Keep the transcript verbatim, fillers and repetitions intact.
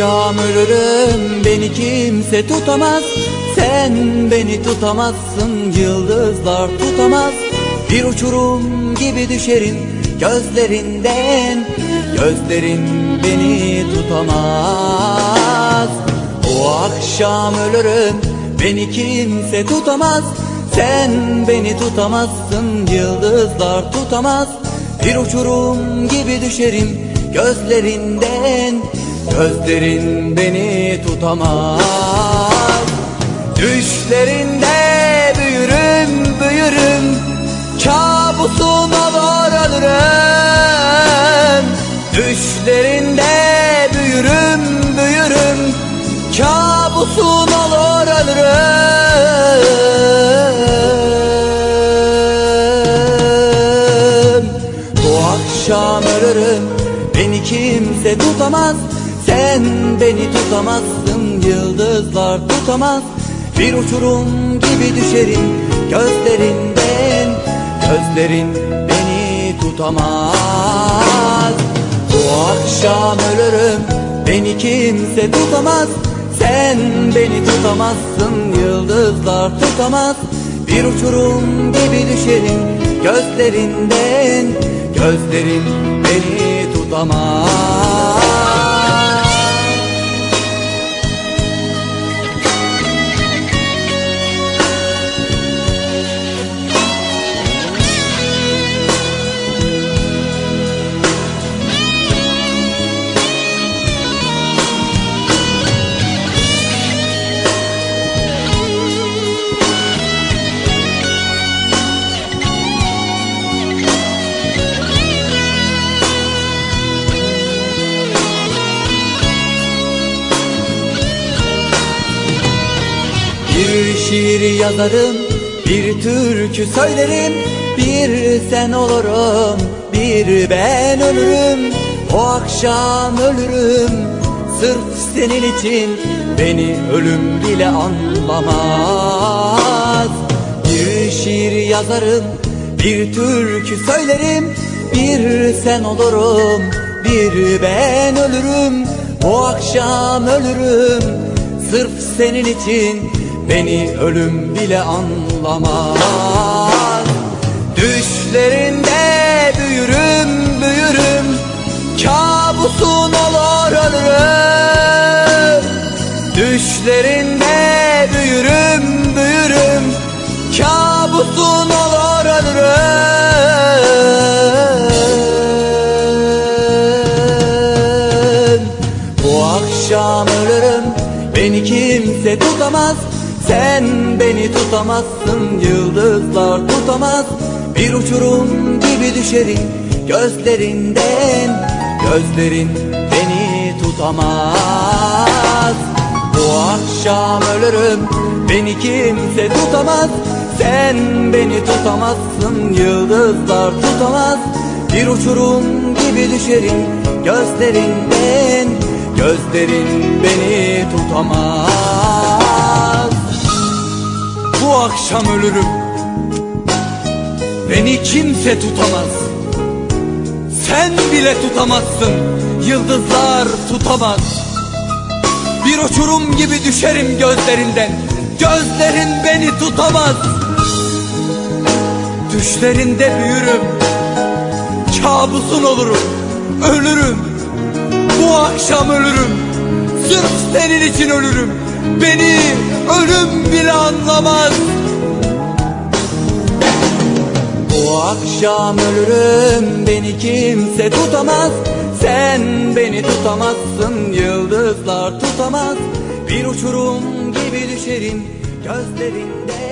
akşam ölürüm, beni kimse tutamaz. Sen beni tutamazsın, yıldızlar tutamaz. Bir uçurum gibi düşerim gözlerinden, gözlerin beni tutamaz. O akşam ölürüm, beni kimse tutamaz. Sen beni tutamazsın, yıldızlar tutamaz. Bir uçurum gibi düşerim gözlerinden, gözlerin beni tutamaz. Düşlerinde büyürüm, büyürüm, kabusun olur ölürüm. Düşlerinde büyürüm, büyürüm, kabusun olur ölürüm. Bu akşam ölürüm, beni kimse tutamaz. Sen beni tutamazsın, yıldızlar tutamaz. Bir uçurum gibi düşerim gözlerinden, gözlerin beni tutamaz. Bu akşam ölürüm, beni kimse tutamaz. Sen beni tutamazsın, yıldızlar tutamaz. Bir uçurum gibi düşerim gözlerinden, gözlerin beni tutamaz. Bir şiir yazarım, bir türkü söylerim. Bir sen olurum, bir ben ölürüm. O akşam ölürüm, sırf senin için. Beni ölüm bile anlamaz. Bir şiir yazarım, bir türkü söylerim. Bir sen olurum, bir ben ölürüm. O akşam ölürüm, sırf senin için. Beni ölüm bile anlamaz. Düşlerinde büyürüm, büyürüm, kabusun olur ölürüm. Düşlerinde büyürüm, büyürüm, kabusun olur ölürüm. Bu akşam ölürüm, beni kimse tutamaz. Sen beni tutamazsın, yıldızlar tutamaz. Bir uçurum gibi düşerim gözlerinden, gözlerin beni tutamaz. Bu akşam ölürüm, beni kimse tutamaz. Sen beni tutamazsın, yıldızlar tutamaz. Bir uçurum gibi düşerim gözlerinden, gözlerin beni tutamaz. Bu akşam ölürüm, beni kimse tutamaz. Sen bile tutamazsın, yıldızlar tutamaz. Bir uçurum gibi düşerim gözlerinden, gözlerin beni tutamaz. Düşlerinde büyürüm, kabusun olurum, ölürüm. Bu akşam ölürüm, sırf senin için ölürüm. Beni ölüm bile anlamaz. Bu akşam ölürüm, beni kimse tutamaz. Sen beni tutamazsın, yıldızlar tutamaz. Bir uçurum gibi düşerim gözlerinde.